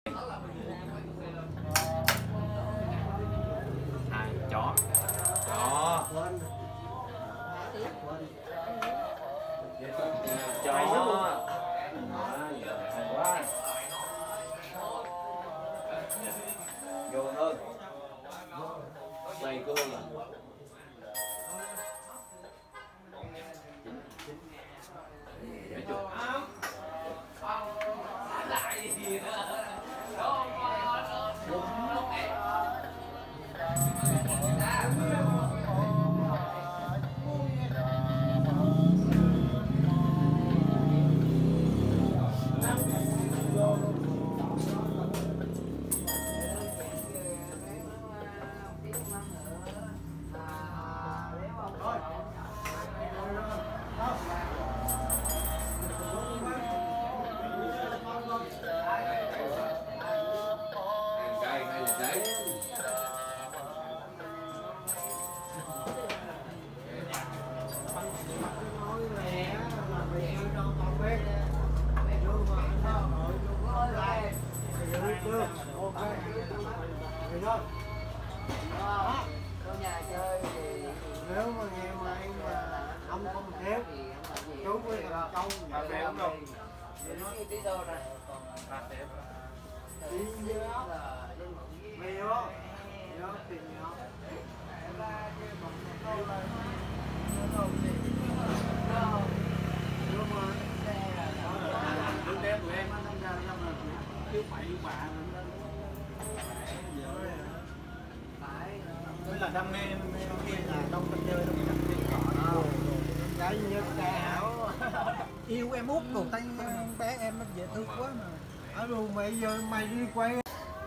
Hai chó. Chó. Chó. Hay quá. Vô hơn. Quay cơ là. Nếu mà nghe máy mà ông không thiếu chú với thằng Công Bé không đâu. tí đô này tí nhớ mày nhớ nhớ thì nhớ Đứng đếm tụi em. chứ phải bạn Mới là đam mê kia là trong trò chơi trong cái chuyện cỏ đó. cái như cào Yêu em út rồi tay bé em nó dễ thương quá mà. ở luôn bây giờ mày đi quay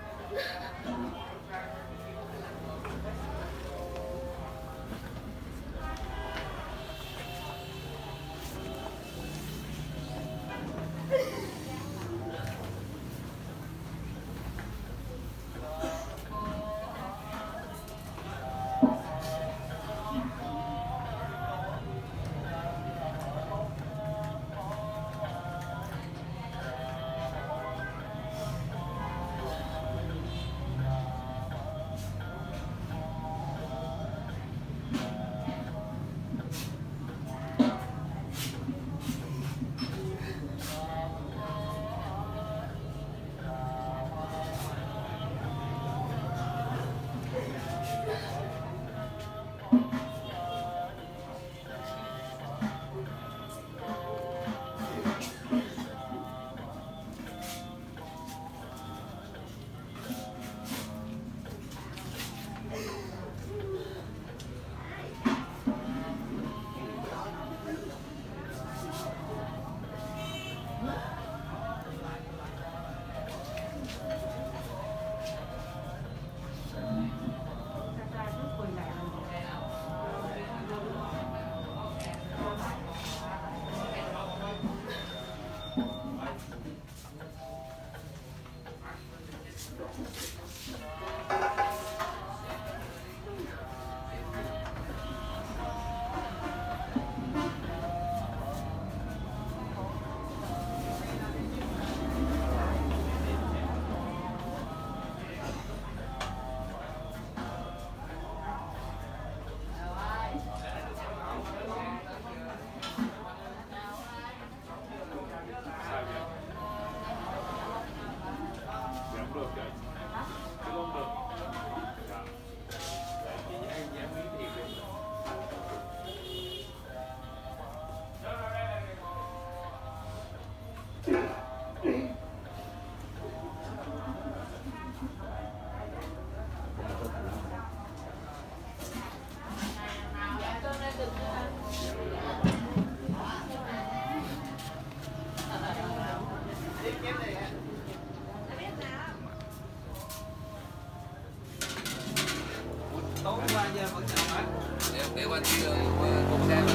Tối qua giờ vẫn chào anh. Để qua kia cùng xem.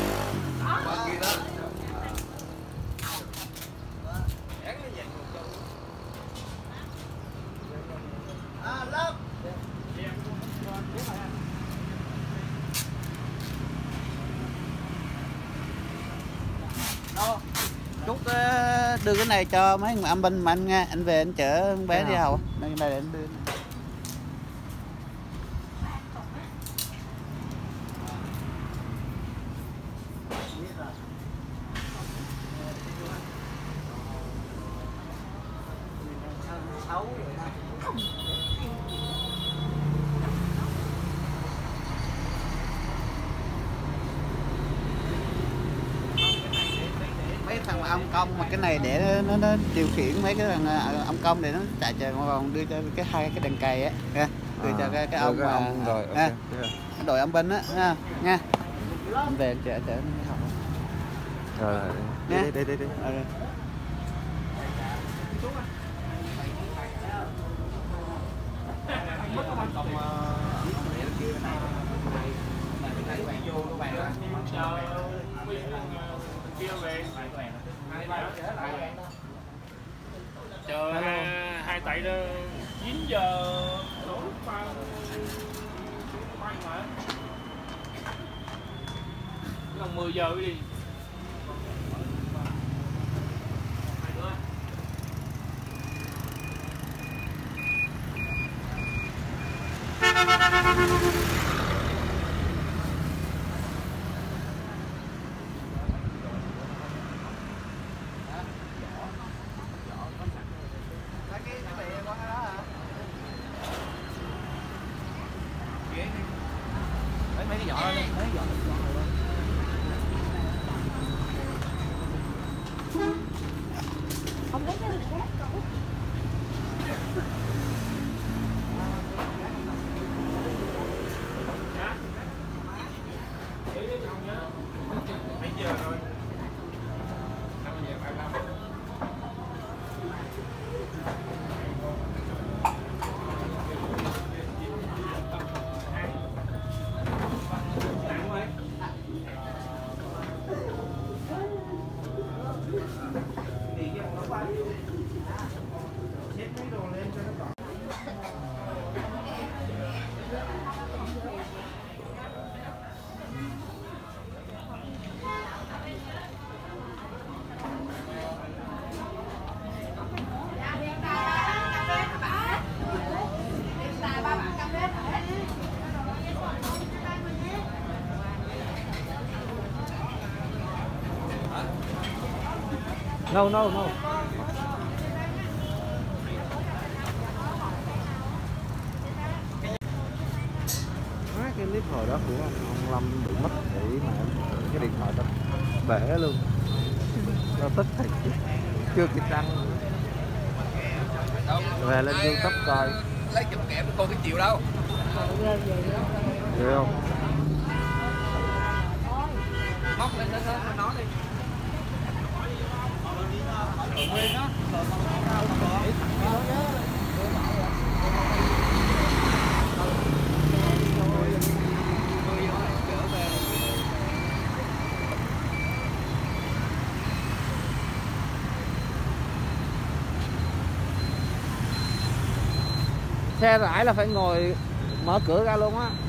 Qua kia đó. Lớp. Đâu? Chút đưa cái này cho mấy âm binh mà anh nghe, anh về anh chở con bé đi học. Đây để anh đưa. Mấy thằng âm công mà cái này để nó điều khiển mấy cái thằng âm công để nó chạy trời còn đưa cho cái hai cái đèn cày á, đưa cho cái ông mà rồi, okay. Đội âm binh á nha. Anh về anh chở đi học. Rồi đi. Chờ hai tại đó 9 giờ tối bay mà còn 10 giờ đi. Mấy cái giỏ lên, mấy cái giỏ không lấy cái khác cậu. No. Cái clip hồi đó của ông Lâm bị mất để mà cái điện thoại tao bể luôn. Tao tức thiệt, chưa kịp đăng. Về lên YouTube coi. Lấy chụp kẹp cô cái chiều đâu. Được không? Móc lên đó nói đi. Xe rải là phải ngồi mở cửa ra luôn á.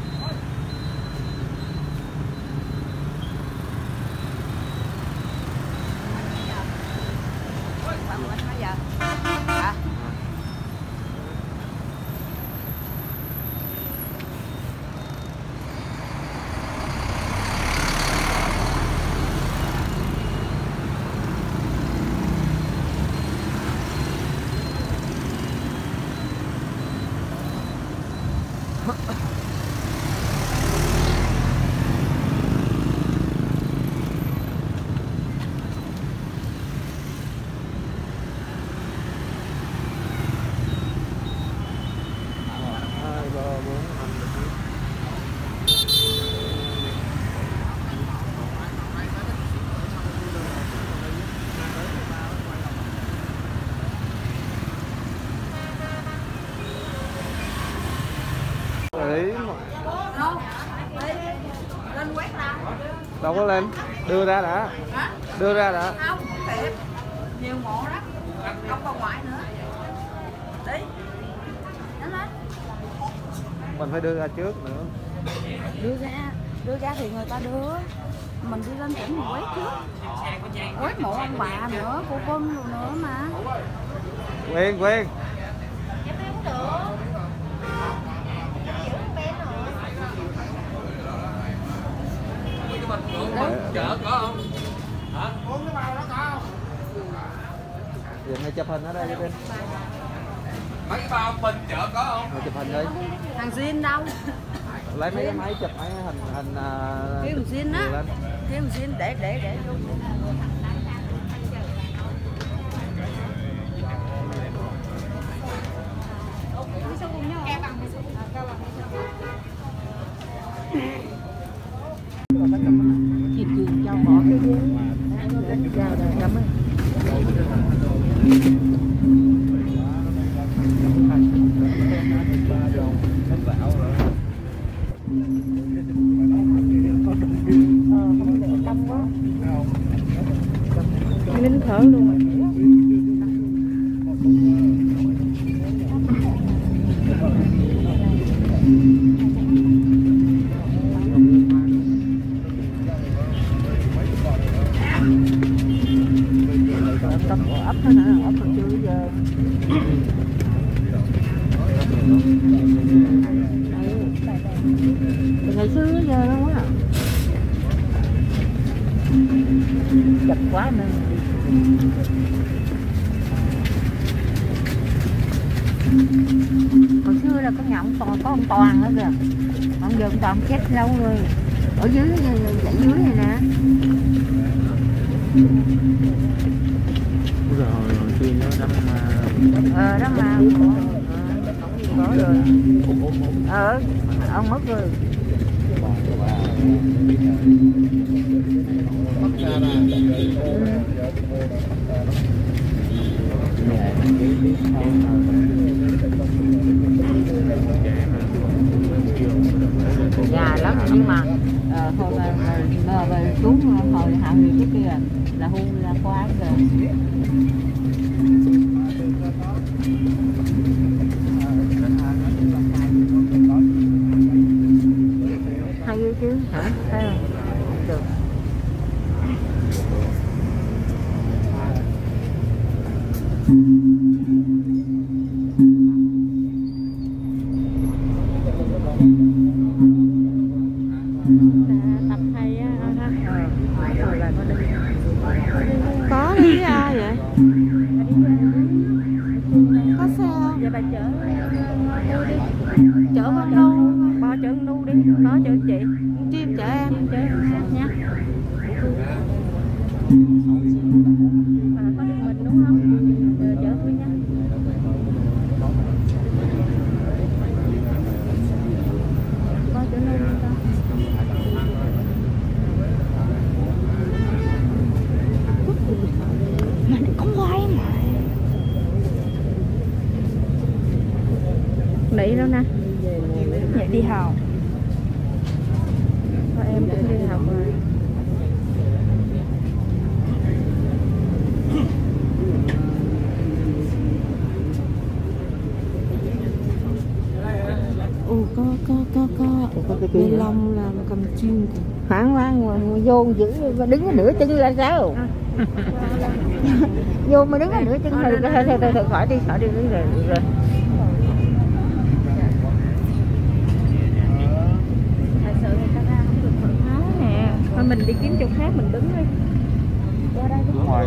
Lên quét ra. Đâu có lên, đưa ra đã. Hả? Đưa ra đã. Không, tiệm nhiều mộ đó, không còn ngoại nữa. Đi. Nhanh lên. Mình phải đưa ra trước nữa. Đưa ra thì người ta đưa. mình đi lên tỉnh mình quét trước, quét mộ ông bà nữa, cô Vân rồi nữa mà. Quyên chợ có không? Hả? Giờ này chụp hình ở đây đi. Mấy cái bao bình chợ có không? Mày chụp hình đi. Thằng Jin đâu? Lấy mấy cái máy chụp mấy hình Kêu thằng Jin á. Kêu thằng Jin để vô. Chị Cường cho bỏ cái ghế. Chào đời cảm ơn. Nín thở luôn rồi. Ấp thôi hả? Ấp còn chưa giờ. Ngày xưa giờ đâu á. Chật quá nên. Hồi xưa là có nhà ông Toàn, có ông Toàn nữa kìa. Ông giờ ông Toàn chết lâu rồi. Ở dưới dãy dưới này nè. Hồi xưa nó đâm Đó mà có rồi. Ông mất rồi. Già lắm nhưng mà hồi mà xuống hồi hạ người trước kia là hôn là quá rồi. Hay ghê chứ hả? Thấy không? Được. Tập hay á ha. Có đi với ai vậy? Có xe không? Vậy bà chở tôi đi. Chở con đâu? Bà chở con đu đi. Có chở chị. Chim chở em. Chở em nha. Bà có đi mình đúng không? Giờ chở tôi nha. Có chở nuôi không ta? Mà nó không quay mà. Nãy đó nè. Vậy đi học. Em cũng đi học rồi. Có Bên Long làm cầm chiên hoảng hoang vô giữ đứng có nửa chân là sao? Vô mà đứng có nửa chân thôi khỏi đi đứng rồi. Thật sự người ta ra không được thoải mái nè. Thôi mình đi kiếm chỗ khác mình đứng đi. Qua đây đứng ngoài.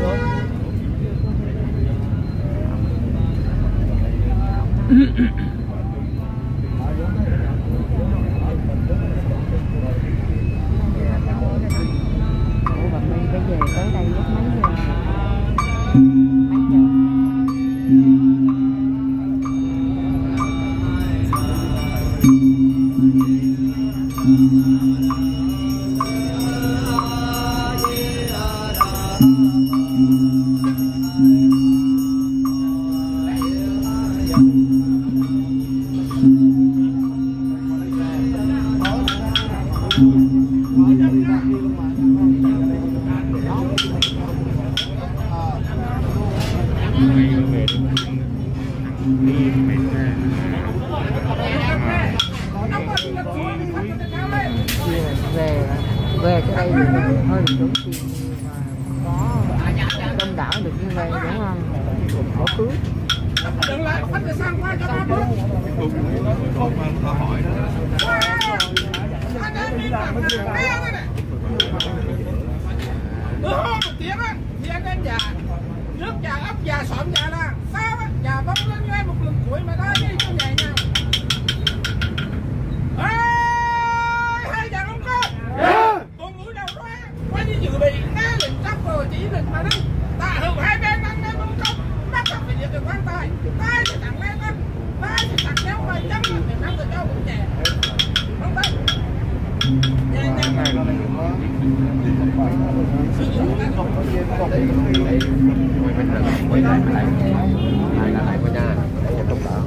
Bây giờ tới đây lúc mấy giờ? Mấy giờ? về cái đây thì mình hơi bị tốn tiền mà có đông đảo được như vậy đúng không? Có cưới. Đừng lại bắt người sang qua cho nó bước. Hỏi đó. Anh em đi làm cái này. Bữa hôm một tiếng á, thì anh em già, nước già ốc già xóm già là sao á, già bông lên như em một lần cuối mà thôi đi cho nhẹ nhau. Ê, hai già không có. Con mũi đâu đó, có như dự bị, nghe lịch chắc rồi chỉ lịch mà đi. Ta hữu hai bên ăn em không có, bắt gặp phải việc được quan tài, tay thì tặng lên á, tay thì tặng kéo mày chấm thì năm người cho cũng trẻ. Không thấy. Nhẹ nhàng. Quay lại qua nhà để chống đỡ.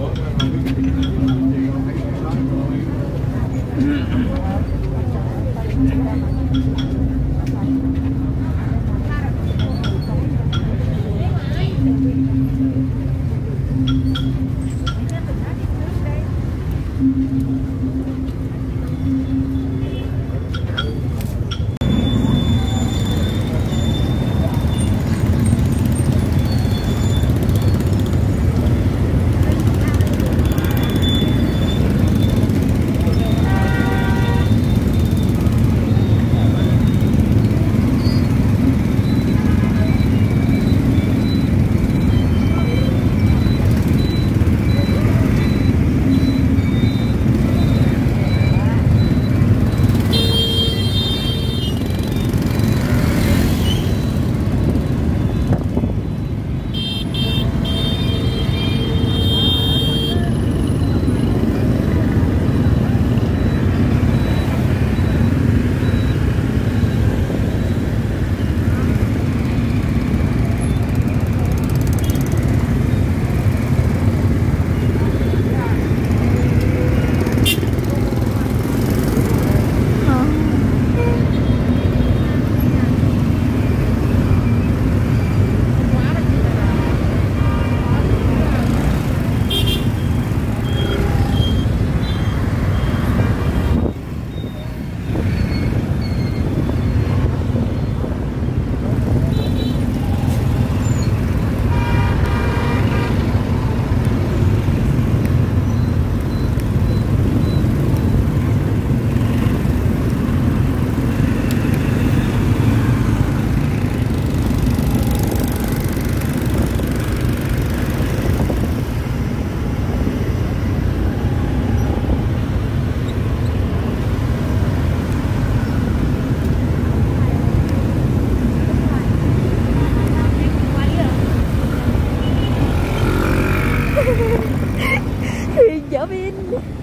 Dở pin.